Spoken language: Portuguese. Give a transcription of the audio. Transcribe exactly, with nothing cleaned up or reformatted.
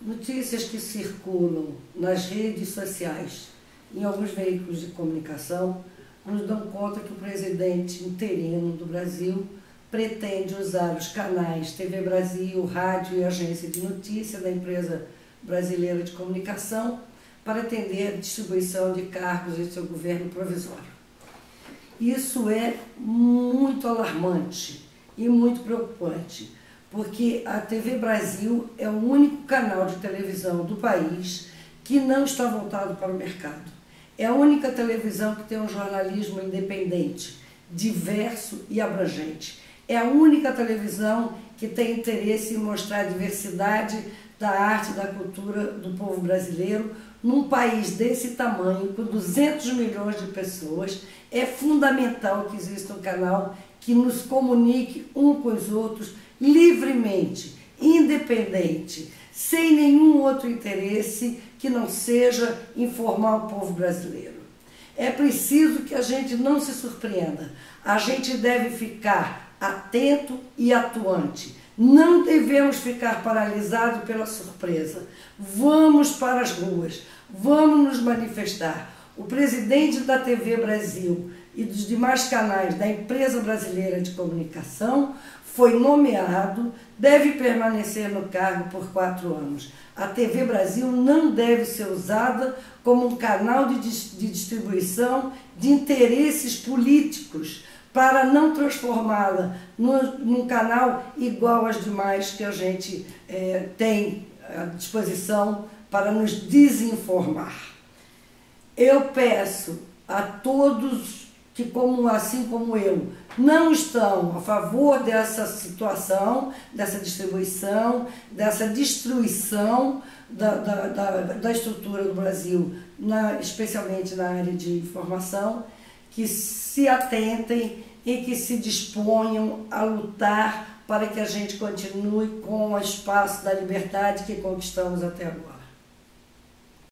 Notícias que circulam nas redes sociais, em alguns veículos de comunicação, nos dão conta que o presidente interino do Brasil pretende usar os canais T V Brasil, rádio e agência de notícia da empresa brasileira de comunicação para atender a distribuição de cargos em seu governo provisório. Isso é muito alarmante e muito preocupante, porque a T V Brasil é o único canal de televisão do país que não está voltado para o mercado. É a única televisão que tem um jornalismo independente, diverso e abrangente. É a única televisão que tem interesse em mostrar a diversidade da arte e da cultura do povo brasileiro. Num país desse tamanho, com duzentos milhões de pessoas, é fundamental que exista um canal que nos comunique um com os outros livremente, independente, sem nenhum outro interesse que não seja informar o povo brasileiro. É preciso que a gente não se surpreenda. A gente deve ficar atento e atuante. Não devemos ficar paralisados pela surpresa. Vamos para as ruas, vamos nos manifestar. O presidente da T V Brasil e dos demais canais da empresa brasileira de comunicação foi nomeado, deve permanecer no cargo por quatro anos. A T V Brasil não deve ser usada como um canal de, de distribuição de interesses políticos, para não transformá-la num, num canal igual aos demais que a gente é, tem à disposição para nos desinformar. Eu peço a todos que, como, assim como eu, não estão a favor dessa situação, dessa distribuição, dessa destruição da, da, da, da estrutura do Brasil, na, especialmente na área de informação, que se atentem e que se disponham a lutar para que a gente continue com o espaço da liberdade que conquistamos até agora.